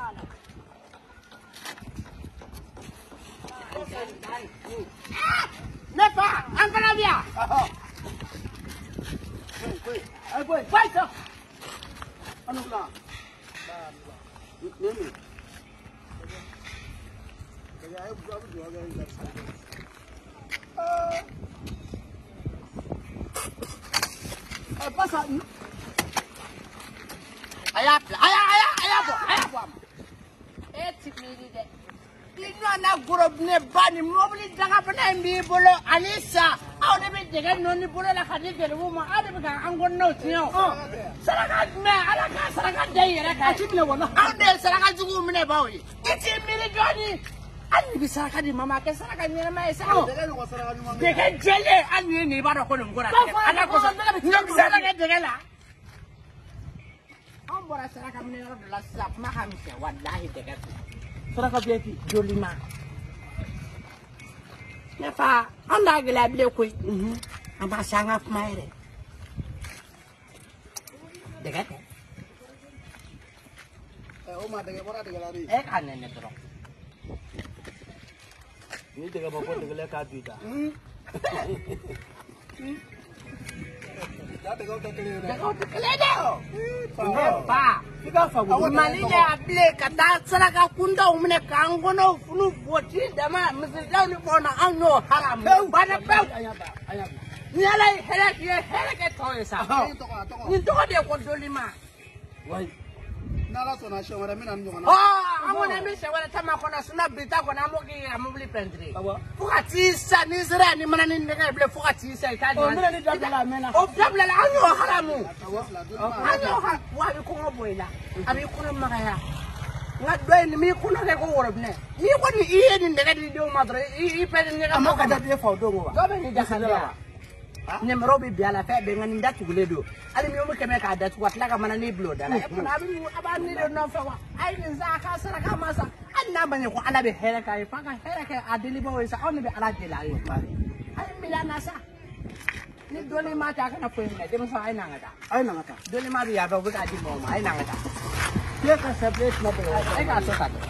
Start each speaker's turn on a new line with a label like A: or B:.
A: Nefa, angkala dia. Boy, baik sah. Anu lah. Ini. Kaya ay buat apa jual gaya pasal. Ayah bu. Tipini deh. Ini anak grup ne bani mobil jangan pernah ambil bolo Anissa. Awak ni berjaga noni bolo lah kadi kerja rumah. Ada berjaga anggun no tio. Serakat me, alakan serakat jaya lah. Acip le wana. Ande serakat juga mana bawi. Itu milik Johnny. Ane bisa kadi mama ke serakat ni nama esa. Dekat jele ane ni baru kau nungguran. Anak kau nak serakat jaga lah. Ambora serakat ni orang adalah sap maham se. Wallahi dekat. Serakat dia ti Jolima. Nefa, anda gelap dia kui. Amba sangat maire. Dekat. Oma dekat mana dekat lari? Kan ni terus. Ini dekat bapa dekat lekat kita. Dekat dah. Pak. Malina able kata seraka kunda umne kangono funu boti dama misilau ni bona anno haram bana pe nyala helak toy sa ni to dia ko dolima wai nala sona shawara mina ndonga amone mi shawara tama kona suna bita kona moki amubli pentri fukatisa ni zira ni mana ni ndega ble fukatisa itaji mina ni dabla mena dabla la anno haramu anno wa ko ngoboila abi kuno magaya ngadwe ni mi kuno ke ko worobne ni ko ni iye ni ndega di do madre i pe ni ga mo kada de fa do wa do be ni jaxala ne mrobi biala fe be ngani ndatu guledo ali mi mo keme ka datu wat la ka mana ni blo dala e na bi abani do no fa wa ai ni za ka sara ka masa anna banye ko ala be hele ka fa ka hele ka adili bo wesa on be ala de la yo ai mi la nasa ni dole ma ta kana fo ni de mo fa ai nangata dole ma bi ya ba bu ka di mo ma ai nangata ye ka separate na be ai ka so ta